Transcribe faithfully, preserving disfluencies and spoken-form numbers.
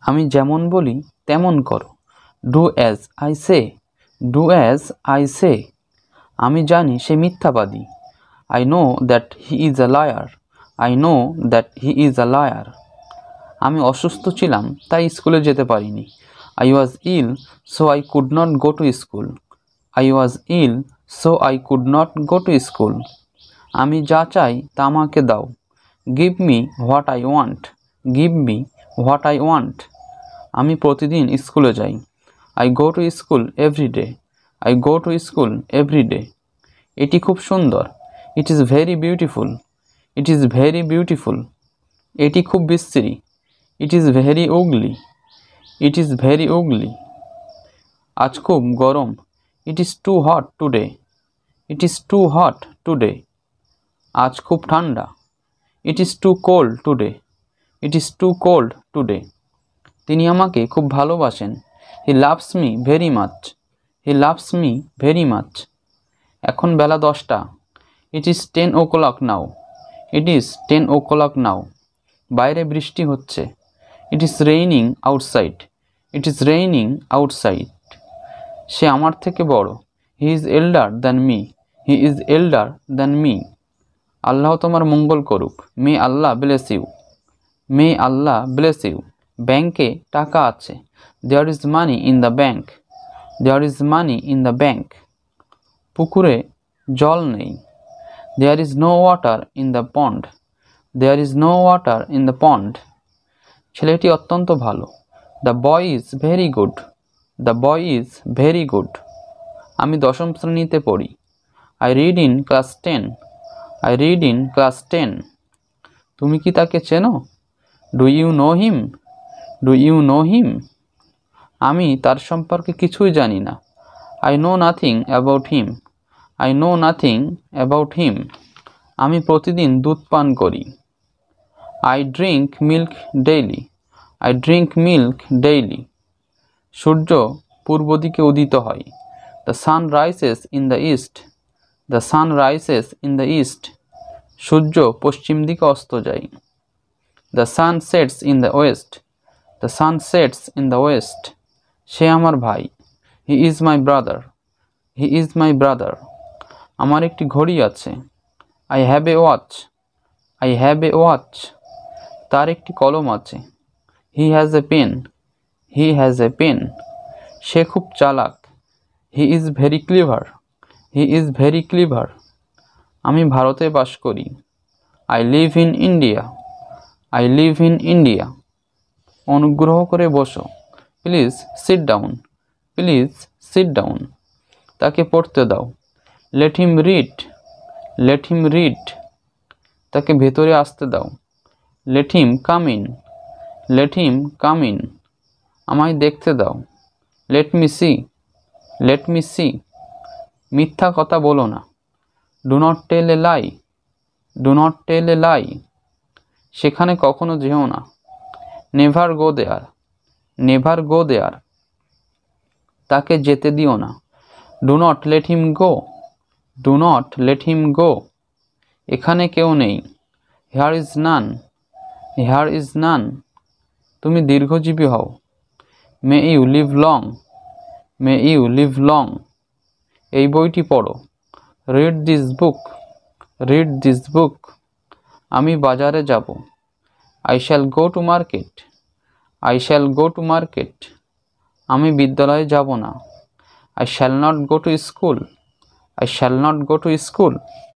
আমি যেমন বলি তেমন করো। Do as I say, do as I say. আমি জানি সে মিথ্যাবাদী। I know that he is a liar, I know that he is a liar. আমি অসুস্থ ছিলাম তাই স্কুলে যেতে পারিনি। I was ill so I could not go to school, I was ill so I could not go to school. আমি যা চাই তা আমাকে দাও। Give me what I want, give me what I want. আমি প্রতিদিন স্কুলে যাই। I go to school every day, I go to school every day. এটি খুব সুন্দর। It is very beautiful, it is very beautiful. এটি খুব বিশ্রী। It is very ugly, it is very ugly. আজ খুব গরম। It is too hot today, it is too hot today. আজ খুব ঠান্ডা। It is too cold today, it is too cold today. তিনি আমাকে খুব ভালোবাসেন। He loves me very much, he loves me very much. এখন বেলা দশটা। It is ten o'clock now, it is ten o'clock now. বাইরে বৃষ্টি হচ্ছে। It is raining outside, it is raining outside. সে আমার থেকে বড়। He is elder than me, he is elder than me. Allah তোমার মঙ্গল করুক। May Allah bless you, may Allah bless you. ব্যাংকে টাকা আছে। There is money in the bank, there is money in the bank. পুকুরে জল নেই। There is no water in the pond, there is no water in the pond. ছেলেটি অত্যন্ত ভালো। The boy is very good, the boy is very good. আমি দশম শ্রেণীতে পড়ি। I read in class ten, I read in class ten. তুমি কি তাকে চেনো? Do you know him, do you know him. আমি তার সম্পর্কে কিছুই জানি না। I know nothing about him, I know nothing about him. আমি প্রতিদিন দুধ পান করি। I drink milk daily, I drink milk daily. সূর্য পূর্ব দিকে উদিত হয়। The sun rises in the east, the sun rises in the east. সূর্য পশ্চিম দিকে অস্ত যায়। The sun sets in the west, the sun sets in the west. সে আমার ভাই। He is my brother, he is my brother. আমার একটি ঘড়ি আছে। I have a watch, I have a watch. তার একটি কলম আছে। He has a pen, he has a pen. সে খুব চালাক। He is very clever, he is very clever. আমি ভারতে বাস করি। I live in India, I live in India. অনুগ্রহ করে বসো। Please sit down, please sit down. তাকে পড়তে দাও। Let him read, let him read. তাকে ভেতরে আসতে দাও। Let him come in, let him come in. আমায় দেখতে দাও। Let me see, let me see. মিথ্যা কথা বলো না। Do not tell a lie, do not tell a lie. সেখানে কখনো যেও না। Never go there, never go there. তাকে যেতে দিও না। Do not let him go, do not let him go. এখানে কেউ নেই। Here is none, here is none. তুমি দীর্ঘজীবী হও। May you live long, may you live long. এই বইটি পড়ো। Read this book, read this book. আমি বাজারে যাব। I shall go to market, I shall go to market. আমি বিদ্যালয়ে যাব না। I shall not go to school, I shall not go to school.